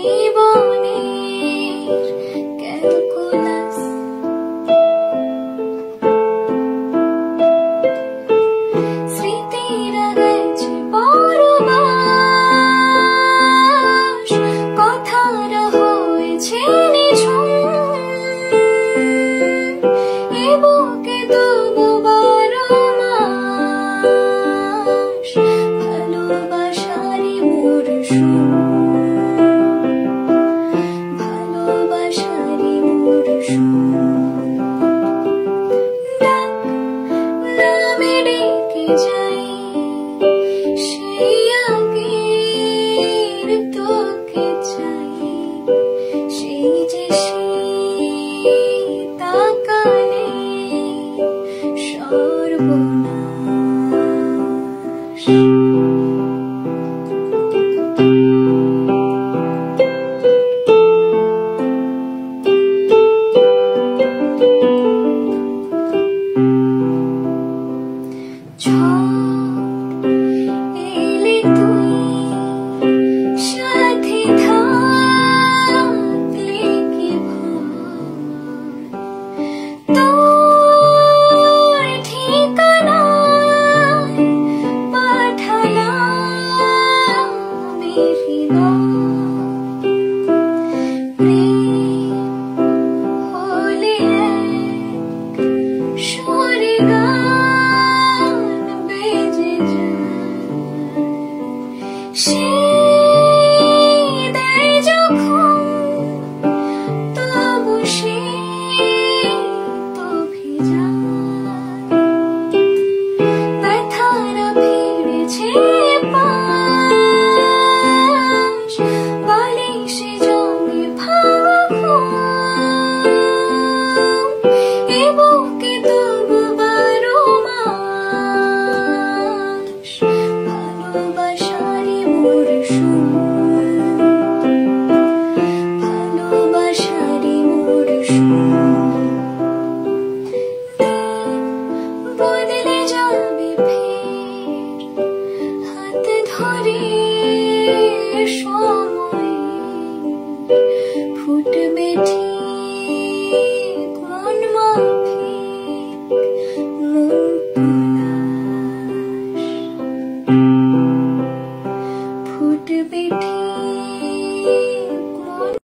জীবনের ক্যালকুলাস স্মৃতিরা গেছে পরবাস কথারা হয়েছে নিঝুম এ বুকে তবু 12 মাস ভালোবাসারই মরশুম ভালোবাসারই মরশুম ডাক নামে ডেকে যাই সেই আগের তোকে চাই সেই যে সেই তাকালে সর্বনাশ ঝড় এলে তুই সাথে থাকলে কি ভয় তোর ঠিকানায় পাঠালাম হৃদয় প্রেম হলে এক সুরে গান বেজে যায় সে দেয় যখন তবু সে তো ভিজায় ব্যথারা ফিরেছে পাশ বালিশে জমে ভাঙা ঘুম এ বুকে তবু 12 মাস ভালোবাসারই মরশুম ভালোবাসারই মরশুম দিন বদলে যাবে